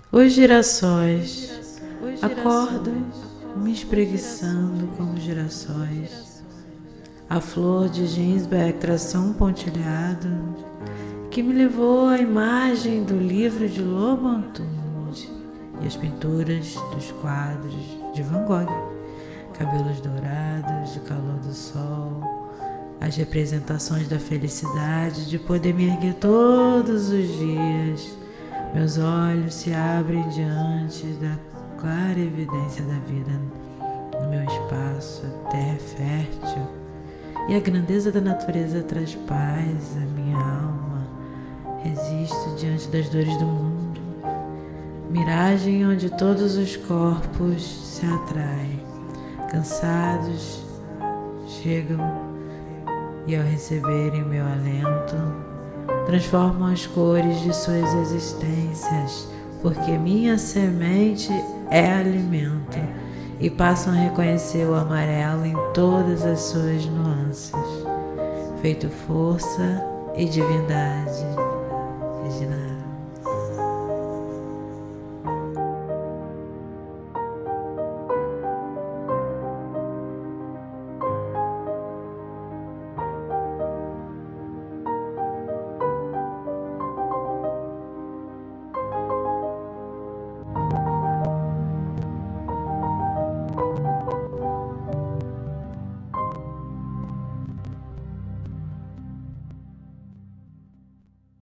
Os girassóis acordam me espreguiçando como girassóis. A flor de Ginsberg traçou um pontilhado que me levou à imagem do livro de Lobo Antunes e as pinturas dos quadros de Van Gogh, cabelos dourados, o calor do sol, as representações da felicidade de poder me erguer todos os dias. Meus olhos se abrem diante da clara evidência da vida no meu espaço. A terra é fértil e a grandeza da natureza traz paz à minha alma. Resisto diante das dores do mundo, miragem onde todos os corpos se atraem. Cansados, chegam e ao receberem meu alento, transformam as cores de suas existências, porque minha semente é alimento, e passam a reconhecer o amarelo em todas as suas nuances, feito força e divindade. Regina.